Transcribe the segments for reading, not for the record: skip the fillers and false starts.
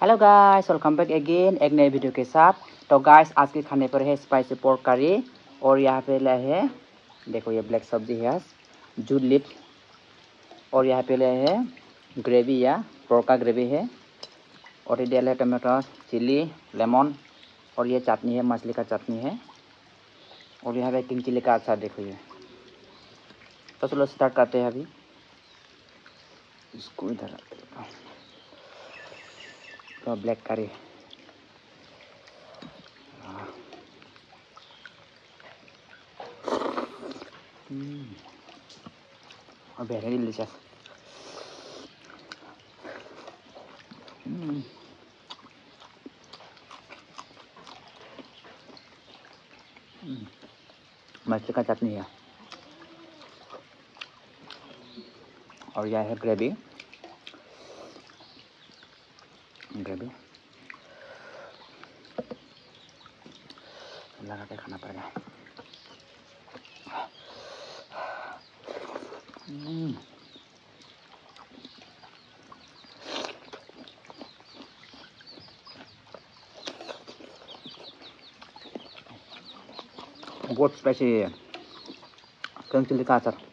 Hello guys, welcome back again एक नए video के साथ। तो गाइस आज के खाने पर है स्पाइसी पोर्क करी और यहाँ पे ले है, देखो ये ब्लैक सब्जी है जूट लिप, और यहाँ पे ले है ग्रेवी या पोर्क का ग्रेवी है, और ये डाल है टमाटो, चिली, लेमन, और ये चटनी है, मछली का चटनी है, और यहाँ पे किंग चिली का अचार देखो ये। तो चलो स्टार्ट करते हैं अभी। इसको इधर तो ब्लैक करी very delicious. मछली का चटनी है और यह है ग्रेवी लगा के खाना पड़ेगा। बहुत स्पाइसी है किंग चिली का अचार।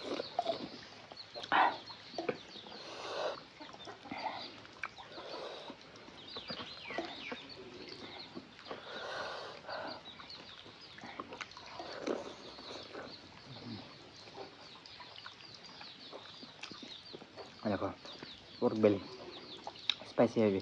देखो पोर्क बेली स्पाइसी है भी।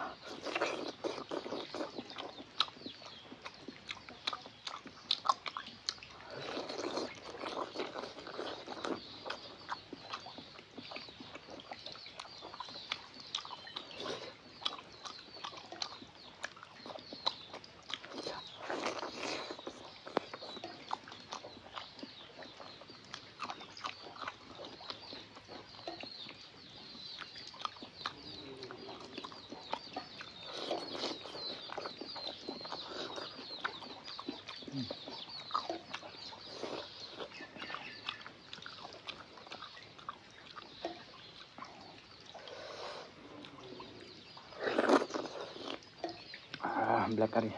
ब्लैक करी